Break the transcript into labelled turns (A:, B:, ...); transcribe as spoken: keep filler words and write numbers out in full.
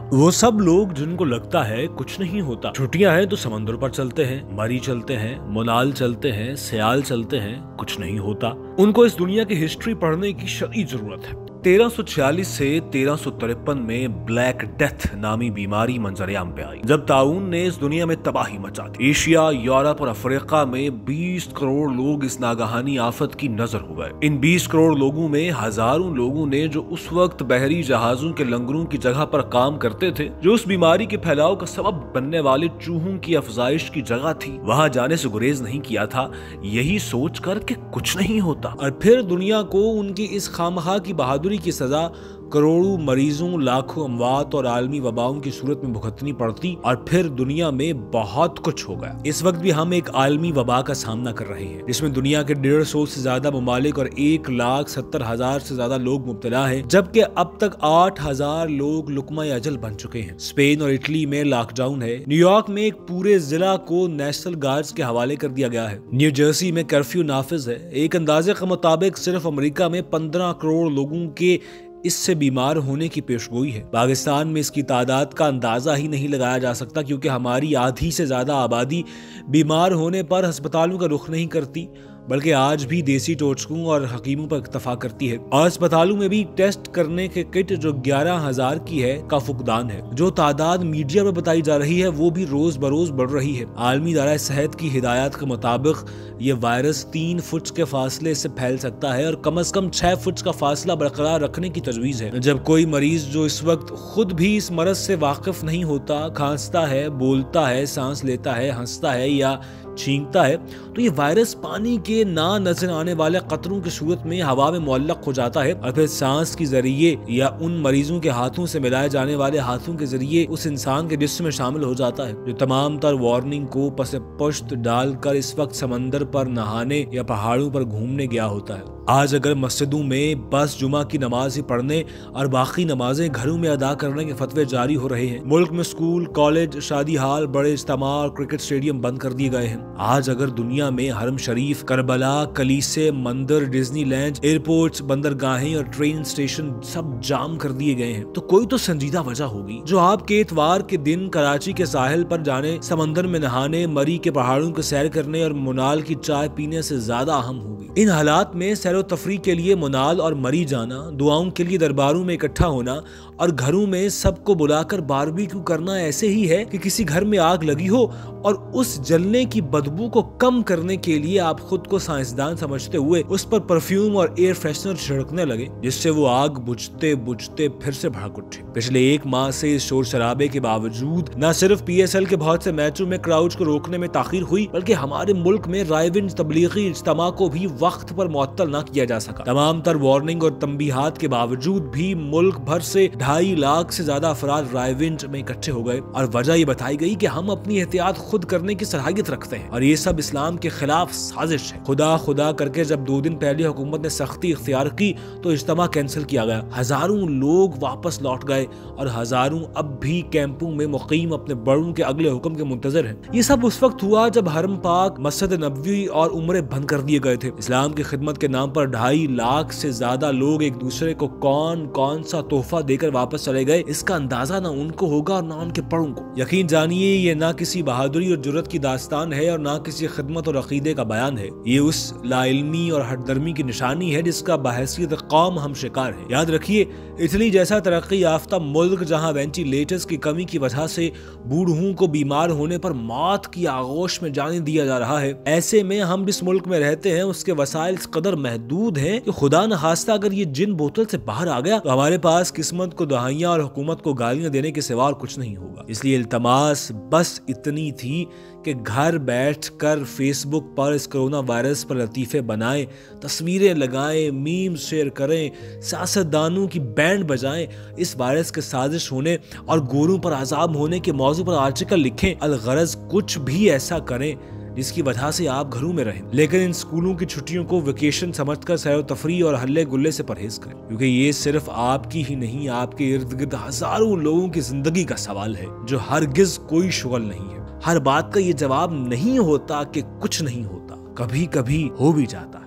A: वो सब लोग जिनको लगता है कुछ नहीं होता, छुट्टियां हैं तो समंदर पर चलते हैं, मरी चलते हैं, मोनाल चलते हैं, सियाल चलते हैं, कुछ नहीं होता, उनको इस दुनिया की हिस्ट्री पढ़ने की शदीद जरूरत है। तेरह सौ छियालीस से तेरह सौ तिरपन में ब्लैक डेथ नामी बीमारी मंजरेआम पे आई, जब ताउन ने इस दुनिया में तबाही मचा दी। एशिया, यूरोप और अफ्रीका में बीस करोड़ लोग इस नागहानी आफत की नजर हो गए। इन बीस करोड़ लोगों में हजारों लोगों ने, जो उस वक्त बहरी जहाजों के लंगरों की जगह पर काम करते थे, जो उस बीमारी के फैलाव का सबब बनने वाले चूहों की अफजाइश की जगह थी, वहां जाने से गुरेज नहीं किया था, यही सोच कर कि कुछ नहीं होता। और फिर दुनिया को उनकी इस खामखा की बहादुरी की सजा करोड़ों मरीजों, लाखों अमवात और आलमी वबाओं की सूरत में भुगतनी पड़ती, और फिर दुनिया में बहुत कुछ हो गया। इस वक्त भी हम एक आलमी वबा का सामना कर रहे हैं, जिसमें दुनिया के डेढ़ सौ से ज्यादा ममालिक और एक लाख सत्तर हजार से ज्यादा लोग मुब्तला हैं, जबकि अब तक आठ हजार लोग लुकमा अजल बन चुके हैं। स्पेन और इटली में लॉकडाउन है। न्यूयॉर्क में एक पूरे जिला को नेशनल गार्ड्स के हवाले कर दिया गया है। न्यू जर्सी में कर्फ्यू नाफिज है। एक अंदाजे के मुताबिक सिर्फ अमेरिका में पंद्रह करोड़ लोगों के इससे बीमार होने की पेशगोई है। पाकिस्तान में इसकी तादाद का अंदाजा ही नहीं लगाया जा सकता, क्योंकि हमारी आधी से ज्यादा आबादी बीमार होने पर अस्पतालों का रुख नहीं करती, बल्कि आज भी देसी टोटकों और हकीमों पर इक्तफा करती है। और अस्पतालों में भी टेस्ट करने के किट जो ग्यारह हजार की है का फुकदान है। जो तादाद मीडिया में बताई जा रही है वो भी रोज बरोज बढ़ रही है। आलमी इदारा सेहत की हिदायत के मुताबिक ये वायरस तीन फुट के फासले से फैल सकता है, और कम अज कम छह फुट का फासला बरकरार रखने की तजवीज है। जब कोई मरीज जो इस वक्त खुद भी इस मरज से वाकिफ नहीं होता, खांसता है, बोलता है, सांस लेता है, हंसता है या छींकता है, तो ये वायरस पानी के ना नजर आने वाले कतरों की सूरत में हवा में मुअल्लक हो जाता है, और फिर सांस के जरिए या उन मरीजों के हाथों से मिलाए जाने वाले हाथों के जरिए उस इंसान के जिस्म में शामिल हो जाता है, जो तमाम तर वार्निंग को पसे पुश्त डालकर इस वक्त समंदर पर नहाने या पहाड़ों पर घूमने गया होता है। आज अगर मस्जिदों में बस जुमा की नमाज ही पढ़ने और बाकी नमाजें घरों में अदा करने के फतवे जारी हो रहे हैं। मुल्क में स्कूल, कॉलेज, शादी हाल, बड़े इज्तिमा और क्रिकेट स्टेडियम बंद कर दिए गए हैं। आज अगर दुनिया में हरम शरीफ, करबला, कलीसे, मंदिर, डिज्नीलैंड, एयरपोर्ट्स, बंदरगाहें और ट्रेन स्टेशन सब जाम कर दिए गए हैं, तो कोई तो संजीदा वजह होगी जो आपके इतवार के दिन कराची के साहिल पर जाने, समंदर में नहाने, मरी के पहाड़ों को सैर करने और मोनाल की चाय पीने से ज्यादा अहम होगी। इन हालात में सैर तफरी के लिए मोनाल और मरी जाना, दुआओं के लिए दरबारों में इकट्ठा होना और घरों में सबको बुलाकर बारबेक्यू करना ऐसे ही है कि किसी घर में आग लगी हो और उस जलने की बदबू को कम करने के लिए आप खुद को साइंसदान समझते हुए उस पर परफ्यूम और एयर फ्रेशनर छिड़कने लगे, जिससे वो आग बुझते बुझते फिर से भड़क उठे। पिछले एक माह से इस शोर शराबे के बावजूद न सिर्फ पी एस एल के बहुत से मैचों में क्राउड्स को रोकने में ताखीर हुई, बल्कि हमारे मुल्क में रायविंड तबलीगी इज्तिमा को भी वक्त पर मुअत्तल न किया जा सका। तमाम तर वार्निंग और तंबीहात के बावजूद भी मुल्क भर से ढाई लाख से ज्यादा अफराद रायविंड में इकट्ठे हो गए, और वजह ये बताई गई कि हम अपनी एहतियात खुद करने की सलाहियत रखते हैं और ये सब इस्लाम के खिलाफ साजिश है। खुदा खुदा करके जब दो दिन पहले हुकूमत ने सख्ती इख्तियार की तो इज्तिमा कैंसिल किया गया। हजारों लोग वापस लौट गए और हजारों अब भी कैंपों में मुकीम अपने बड़ों के अगले हुक्म के मुंतजर हैं। ये सब उस वक्त हुआ जब हरम पाक, मस्जिद नबवी और उम्रे बंद कर दिए गए थे। इस्लाम की खिदमत के नाम पर ढाई लाख से ज्यादा लोग एक दूसरे को कौन कौन सा तोहफा देकर वापस चले गए, इसका अंदाजा ना उनको होगा और ना उनके बड़ों को। यकीन जानिए ये ना किसी बहादुरी और जुर्रत की दास्तान है और ना किसी खिदमत और अकीदे का बयान है। ये उस लाइल्मी और हटदर्मी की निशानी है जिसका बहैसियत कौम हम शिकार है। याद रखिए, इटली जैसा तरक्की याफ्ता मुल्क जहाँ वेंटिलेटर्स की कमी की वजह से बूढ़ों को बीमार होने पर मौत की आगोश में जाने दिया जा रहा है, ऐसे में हम जिस मुल्क में रहते हैं उसके वसाइल इस कदर महदूद हैं कि खुदा न खास्ता अगर ये जिन बोतल से बाहर आ गया तो हमारे पास किस्मत को दहाइयां और हुकूमत को गालियां देने के सिवा कुछ नहीं होगा। इसलिए इल्तमास बस इतनी थी कि घर बैठकर फेसबुक पर इस कोरोना वायरस पर लतीफे बनाएं, तस्वीरें लगाएं, मीम शेयर करें, सियासतदानों की बैंड बजाएं, इस वायरस के साजिश होने और गोरों पर आजाब होने के मौजू पर आर्टिकल लिखें, अलगरज कुछ भी ऐसा करें जिसकी वजह से आप घरों में रहें। लेकिन इन स्कूलों की छुट्टियों को वेकेशन समझकर सैर तफरी और हल्ले गुल्ले से परहेज करें, क्योंकि ये सिर्फ आपकी ही नहीं, आपके इर्द गिर्द हजारों लोगों की जिंदगी का सवाल है जो हरगिज कोई शुगल नहीं है। हर बात का ये जवाब नहीं होता कि कुछ नहीं होता, कभी कभी हो भी जाता।